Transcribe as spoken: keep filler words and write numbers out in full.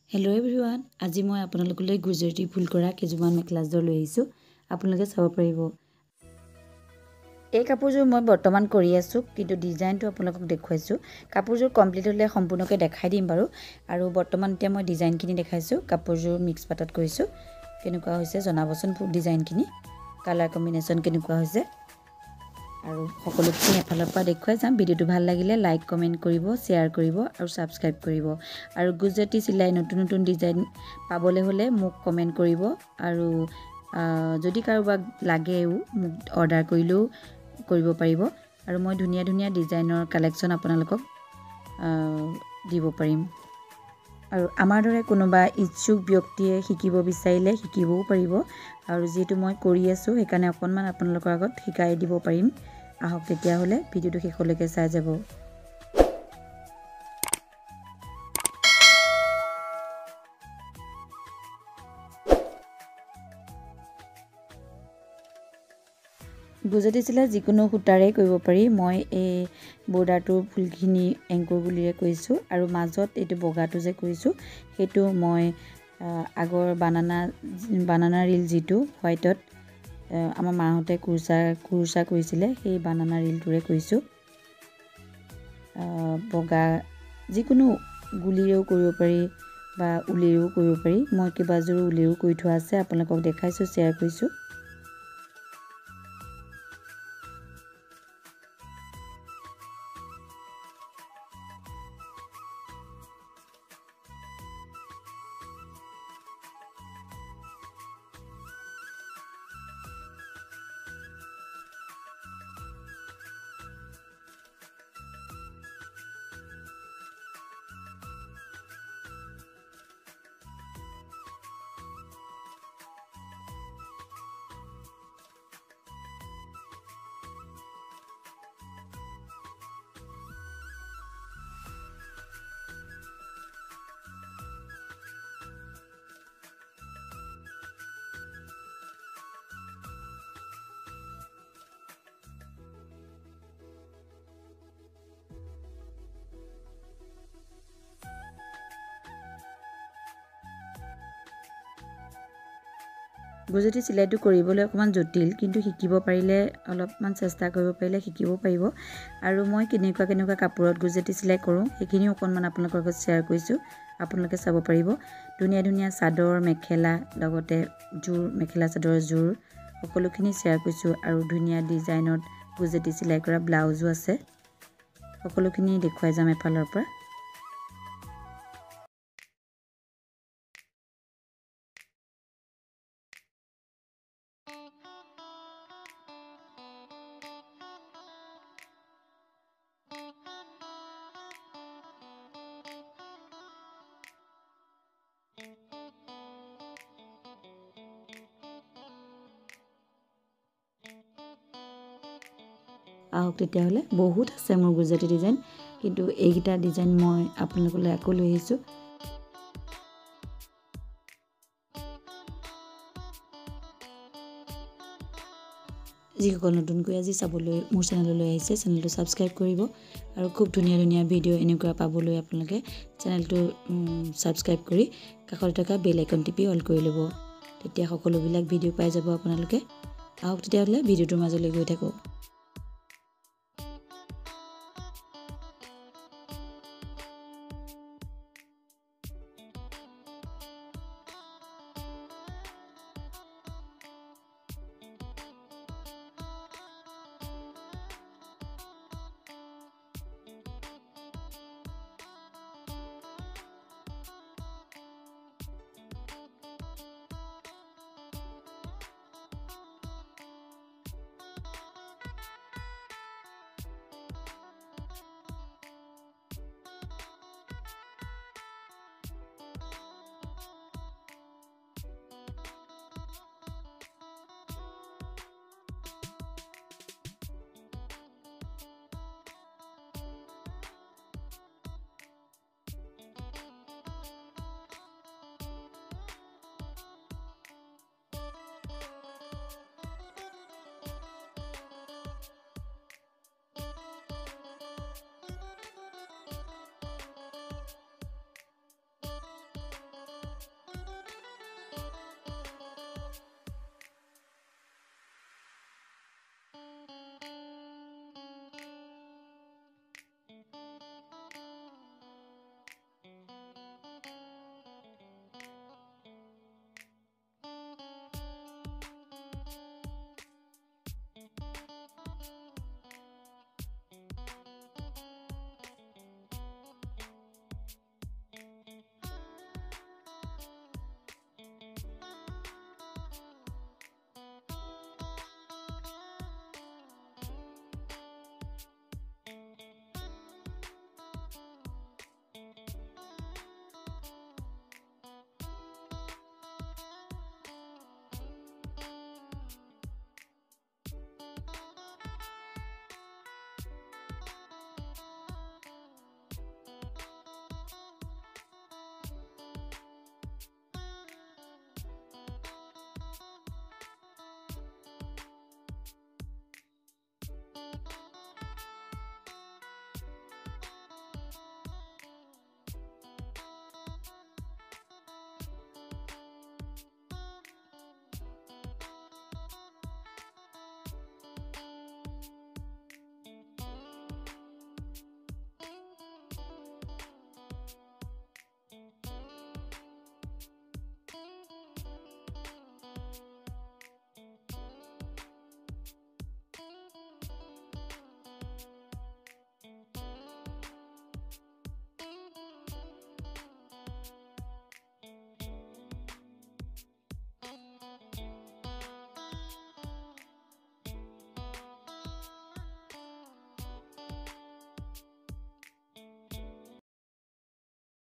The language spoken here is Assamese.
Hello everyone, আজি মই আপোনালোকলৈ গুজৰাটী ফুল কৰা কিছুমান মেখেলাযোৰ লৈ আহিছো। আপোনালোকে চাব পাৰিব। এই কাপোৰযোৰ মই বৰ্তমান কৰি আছো, কিন্তু ডিজাইনটো আপোনালোকক দেখুৱাইছো। কাপোৰযোৰ কমপ্লিট হ'লে সম্পূৰ্ণকৈ দেখাই দিম বাৰু। আৰু বৰ্তমান এতিয়া মই ডিজাইনখিনি দেখাইছো। কাপোৰযোৰ মিক্স পাটত কৰিছো। কেনেকুৱা হৈছে জনাবচোন ডিজাইনখিনি। কালাৰ কম্বিনেশ্যন কেনেকুৱা হৈছে। আৰু সকলোখিনি এফালৰ পৰা দেখুৱাই যাম। ভিডিওটো ভাল লাগিলে লাইক কমেন্ট কৰিব, শেয়াৰ কৰিব আৰু সাবস্ক্ৰাইব কৰিব। আৰু গুজৰাটী চিলাই নতুন নতুন ডিজাইন পাবলৈ হলে মোক কমেন্ট কৰিব। আৰু যদি কাৰোবাক লাগেও মোক অৰ্ডাৰ কৰিলেও কৰিব পাৰিব। আৰু মই ধুনীয়া ধুনীয়া ডিজাইনৰ কালেকশ্যন আপোনালোকক দিব পাৰিম। আৰু আমাৰ দৰে কোনোবা ইচ্ছুক ব্যক্তিয়ে শিকিব বিচাৰিলে শিকিবও পাৰিব। আৰু যেটো মই কৰি আছো সেইকাৰণে অকনমান আপোনালোকৰ আগত শিকাই দিব পাৰিম। আহক তেতিয়া হলে ভিডিওটো শেষলৈকে চাই যাব। গুজৰাটী চিলাই যিকোনো সূতাৰে কৰিব পাৰি। মই এই বৰ্ডাৰটো ফুলখিনি এংকৰ গুলিৰে কৰিছো আৰু মাজত এইটো বগাটো যে কৰিছো সেইটো মই আগৰ বানানা বানানা ৰিল যিটো হোৱাইটত আমাৰ মাহঁতে কুৰচা কুৰচা কৰিছিলে সেই বানানা ৰিলটোৰে কৰিছো। বগা যিকোনো গুলিৰেও কৰিব পাৰি বা উলিৰেও কৰিব পাৰি। মই কেইবাজোৰো উলিৰেও কৰি থোৱা আছে, আপোনালোকক দেখাইছো, শেয়াৰ কৰিছো। গুজৰাটী চিলাইটো কৰিবলৈ অকমান জটিল, কিন্তু শিকিব পাৰিলে অলপমান চেষ্টা কৰিব পাৰিলে শিকিব পাৰিব। আৰু মই কেনেকুৱা কেনেকুৱা কাপোৰত গুজৰাটী চিলাই কৰোঁ সেইখিনিও অকনমান আপোনালোকৰ লগত শ্বেয়াৰ কৰিছো, আপোনালোকে চাব পাৰিব। ধুনীয়া ধুনীয়া চাদৰ মেখেলা লগতে জোৰ মেখেলা চাদৰৰ জোৰ সকলোখিনি শ্বেয়াৰ কৰিছো। আৰু ধুনীয়া ডিজাইনত গুজৰাটী চিলাই কৰা ব্লাউজো আছে, সকলোখিনি দেখুৱাই যাম এফালৰ পৰা। আহক তেতিয়াহ'লে বহুত আছে মোৰ গুজৰাটী ডিজাইন, কিন্তু এইকেইটা ডিজাইন মই আপোনালোকলৈ আকৌ লৈ আহিছোঁ। যিসকল নতুনকৈ আজি চাবলৈ মোৰ চেনেললৈ আহিছে চেনেলটো ছাবস্ক্ৰাইব কৰিব। আৰু খুব ধুনীয়া ধুনীয়া ভিডিঅ' এনেকুৱা পাবলৈ আপোনালোকে চেনেলটো ছাবস্ক্ৰাইব কৰি কাষত থকা বেল আইকন টিপি অল কৰি ল'ব, তেতিয়া সকলোবিলাক ভিডিঅ' পাই যাব আপোনালোকে। আহক তেতিয়াহ'লে ভিডিঅ'টোৰ মাজলৈ গৈ থাকোঁ।